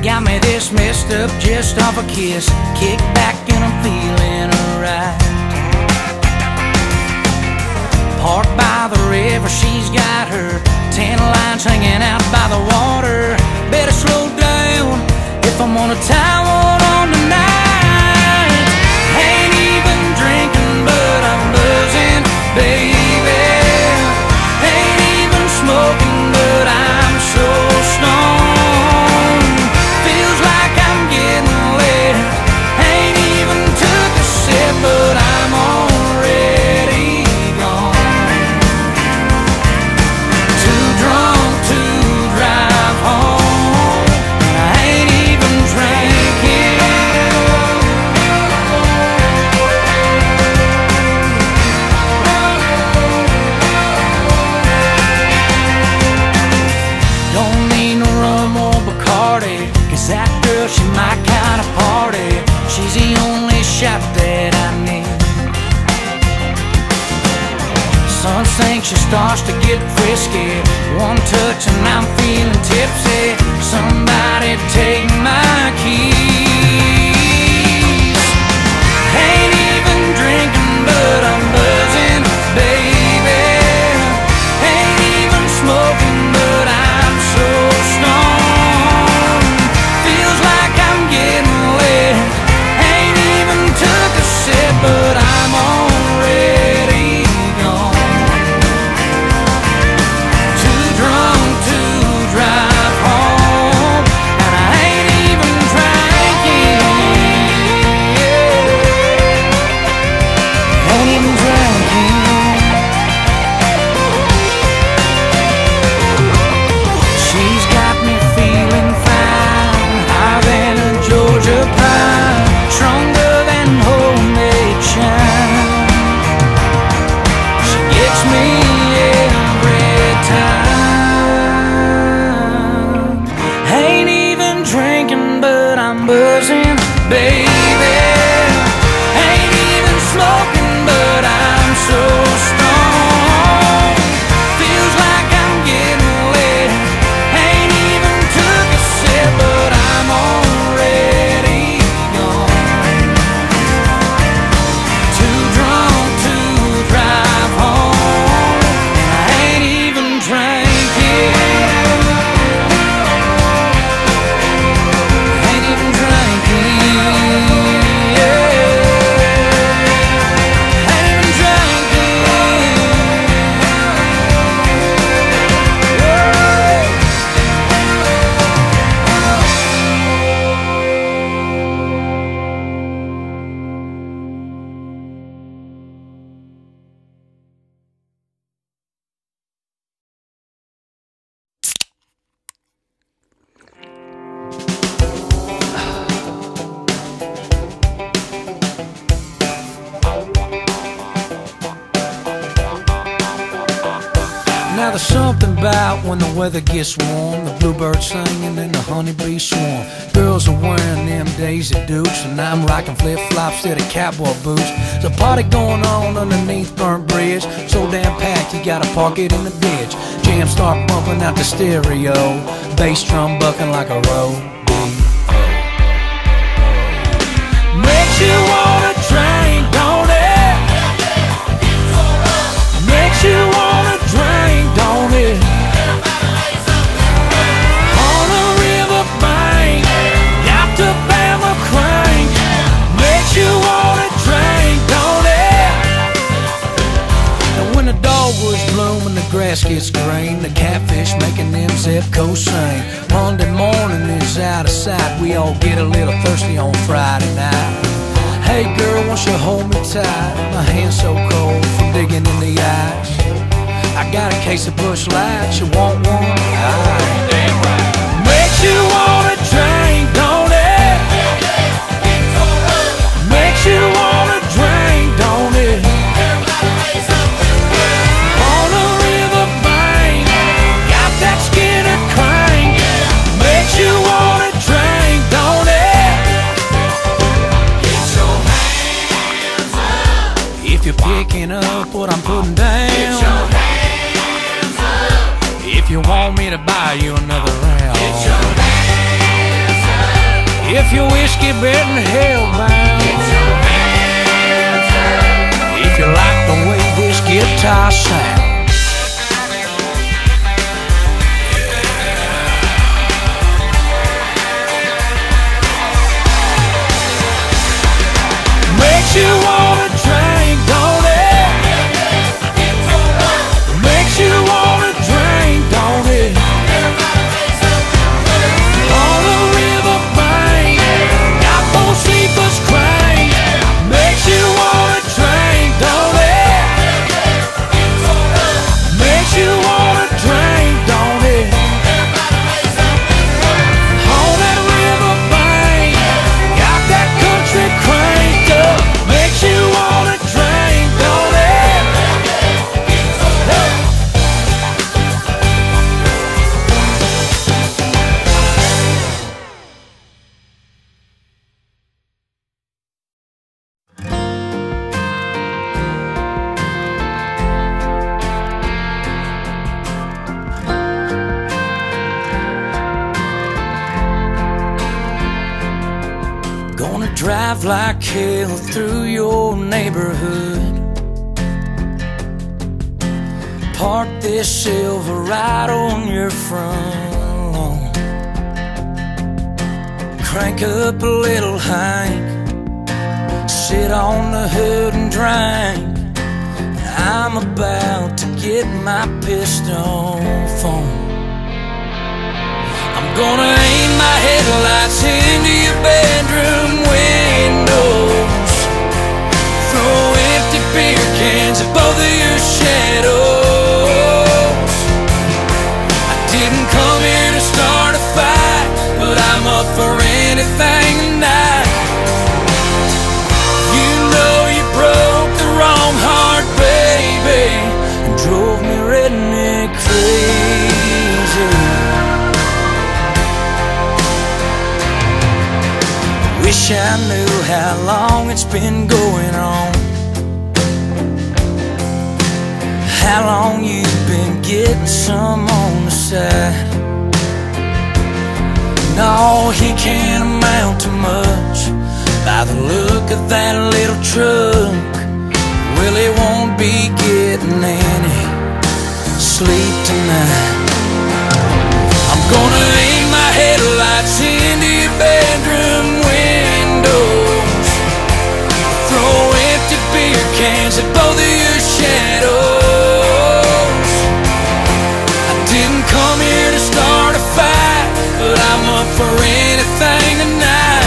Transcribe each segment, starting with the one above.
Got me this messed up just off a kiss. Kick back and I'm feeling alright. Parked by the river, she's got her tan lines hanging out by the water. Better slow down if I'm gonna tie one on tonight. Ain't even drinking, but I'm buzzing, baby. Ain't even smoking, but I'm so stoned. Feels like I'm getting lit. Ain't even took a sip, but I'm already gone. Too drunk to drive home, and I ain't even drinking. Don't need no rum or Bacardi, 'cause that girl, she my kind of party. She's the only shot that I need. Sun sinks, she starts to get frisky. One touch and I'm feeling tipsy. Somebody take my keys. Ain't even drinking, but I'm buzzing, baby. Ain't even smoking, but I'm so stoned. Feels like I'm getting lit. Ain't even took a sip, but I'm already gone. Too drunk to drive home, and I ain't even drinking. Ain't even drinking. She's got me feeling fine, higher than a Georgia pine, stronger than homemade shine. She gets me every time. Ain't even drinking, but I'm buzzing, baby. Ain't even smoking, but I'm so stoned. Feels like I'm getting lit. Ain't even took a sip, but I'm already gone. Too drunk to drive home, and I ain't even drinking. Ain't even drinking, yeah. Ain't even drinking. Now there's something about when the weather gets warm, the bluebirds singing and the honeybees swarm. Girls are wearing them Daisy Dukes, and I'm rocking flip-flops instead of cowboy boots. There's a party going on underneath Burnt Bridge, so damn packed you gotta park it in the ditch. Jams start bumping out the stereo, bass drum bucking like a rodeo. Makes you wanna drink, don't it? Makes you wanna drink, don't it? On a river bank, got the Bama crank. Makes you wanna drink, don't it? And when the dogwood's blooming, the grass gets green, the catfish making them Zepco sing. Monday morning is out of sight, we all get a little thirsty on Friday night. Hey girl, won't you hold me tight? My hand's so cold from digging in the ice. I got a case of Busch Lights, you want one? Aye. Damn right. Makes you wanna drink, don't it? Makes you wanna drink, don't it? On a river bank, got that Skinner crank. Makes you wanna drink, don't it? Get your hands up if you're picking up what I'm putting down. Get your hands up if you want me to buy you another round. Get your hands up. if you're whiskey bent and hellbound, if you like the way this guitar sounds. Makes you wanna drink, don't it? Makes you wanna drink, don't it? On the riverbank, got those sleepers crank. Makes you wanna drink, don't it? Makes you wanna drink, don't it? On that riverbank, got that country cranked up. Makes you wanna drink, don't it? Gonna drive like hell through your neighborhood. Park this Silverado on your front lawn. Crank up a little Hank, sit on the hood and drink. I'm about to get my pistol on. I'm gonna aim my headlights into your bedroom windows, throw empty beer cans at both of your shadows. I didn't come here to start a fight, but I'm up for anything tonight. You know you broke the wrong heart, baby, and drove me redneck crazy. Wish I knew how long it's been going on, how long you've been getting some on the side. No, he can't amount to much by the look of that little truck. Well, he won't be getting any sleep tonight. I'm gonna aim my headlights into your bedroom windows, throw empty beer cans at both of your shadows. I didn't come here to start a fight, but I'm up for anything tonight.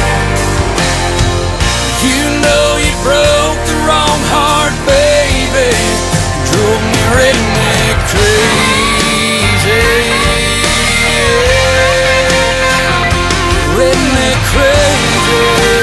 You know you broke the wrong heart, baby, drove me redneck crazy. Redneck crazy.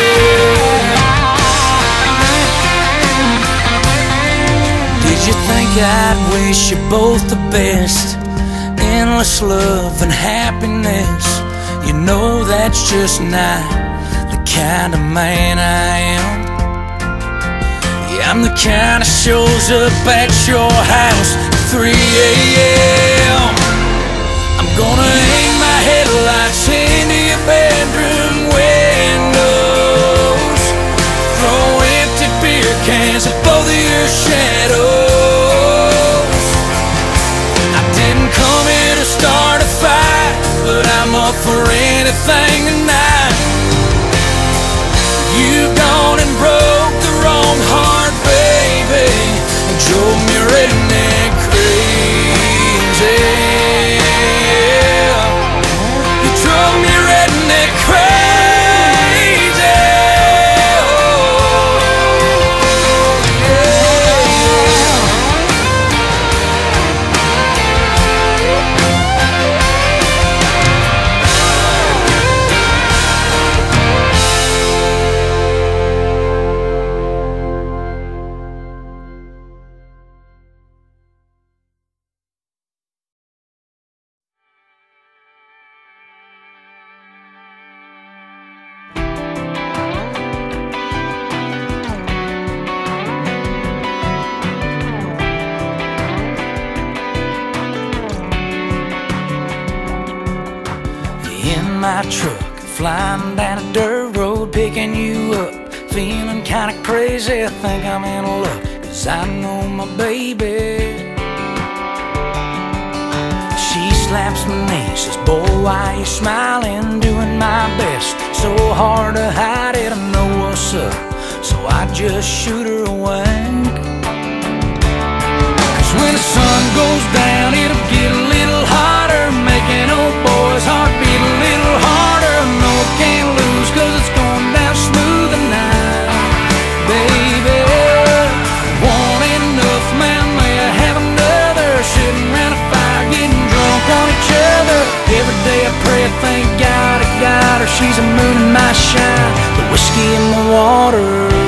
Did you think I'd wish you both the best? Endless love and happiness. You know that's just not the kind of man I am. Yeah, I'm the kind that shows up at your house at 3 a.m. I'm gonna aim my headlights into your bedroom windows, throw empty beer cans at both of your shadows. I didn't come here to start a fight, but I'm up for anything tonight. You've gone and broke the wrong heart, baby, and drove me redneck crazy. You drove me redneck crazy. Oh, my truck, flying down a dirt road, picking you up, feeling kinda crazy. I think I'm in love, 'cause I know my baby. She slaps my knee, says, boy, why you smiling? Doing my best, so hard to hide it. I know what's up, so I just shoot her away. 'Cause when the sun goes down, it'll get a little hotter, making old boys' heart beat a little harder. No, I can't lose, 'cause it's going down smooth tonight, baby. One ain't enough, man, may I have another? Sitting around a fire, getting drunk on each other. Every day I pray, I thank God I got her. She's a moon in my shine, the whiskey in my water.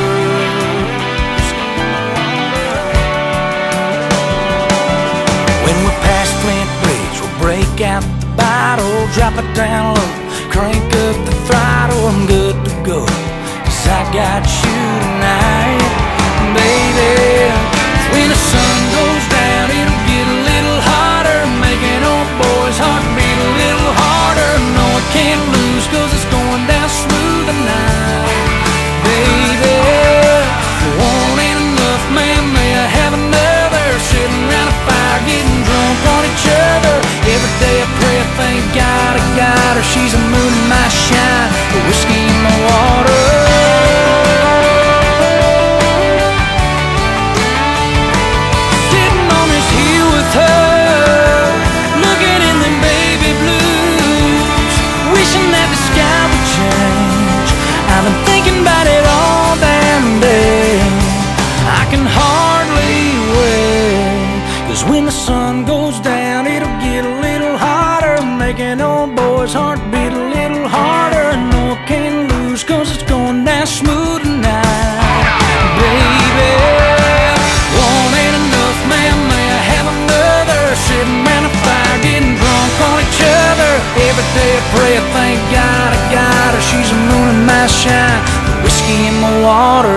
When we pass Flint Bridge, we'll break out the bottle, drop it down low, crank up the throttle. I'm good to go, 'cause I got you tonight, baby. When the sun goes down, it'll get a little hotter, making old boys' heart beat a little harder. No, I can't lose, 'cause it's going down smooth tonight, baby. One ain't enough, man, may I have another? Sitting around a fire, getting drunk on each other. Every day I pray, I thank God I got her. She's a moon in my shine, the whiskey in my water. I've been thinking about it all damn day. I can hardly wait, 'cause when the sun goes down, it'll get a little hotter, making old boys' heart beat a little harder. No, I can't lose, 'cause it's going down smooth tonight, baby. One ain't enough, man, may I have another? Sitting around a fire, getting drunk on each other. Every day I pray, I thank God I got her. She's a moon in my shine, the whiskey in my water.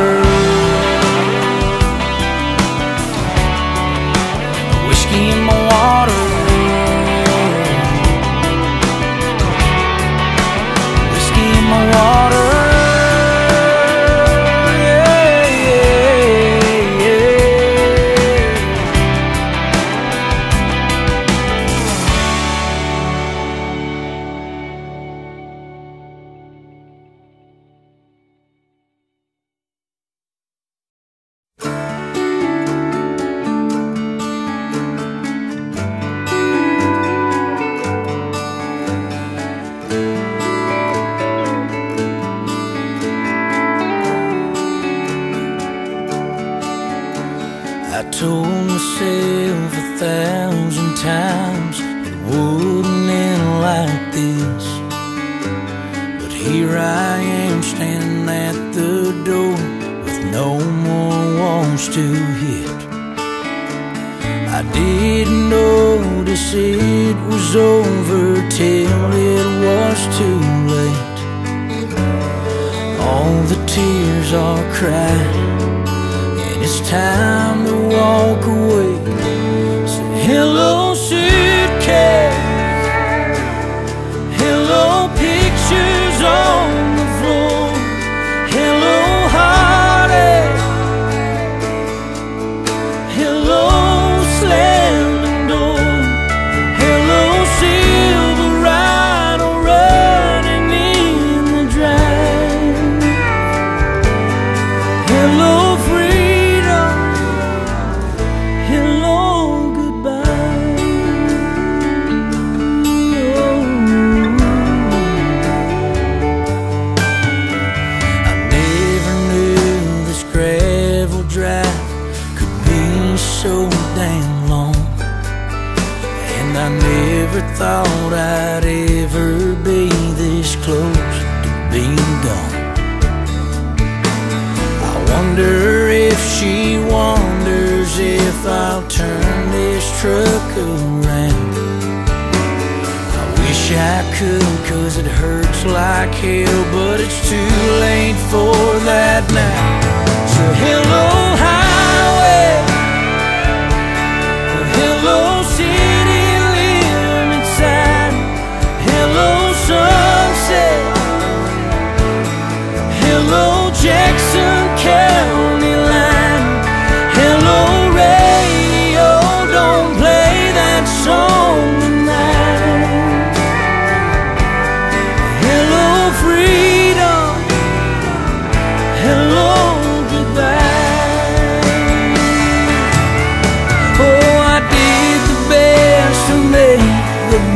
The whiskey in my water. The whiskey in my water. I told myself 1,000 times it wouldn't end like this, but here I am standing at the door with no more walls to hit. I didn't notice it was over till it was too late. All the tears are crying, it's time to walk away. So hello suitcase, hello pictures on the floor, hello heartache, hello slamming door, hello Silverado running in the drive, hello thought I'd ever be this close to being gone. I wonder if she wonders if I'll turn this truck around. I wish I could, 'cause it hurts like hell, but it's too late for that now. So hello highway, hello city, hello sunset,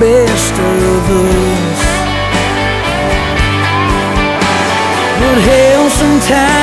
best of us. But hell, sometimes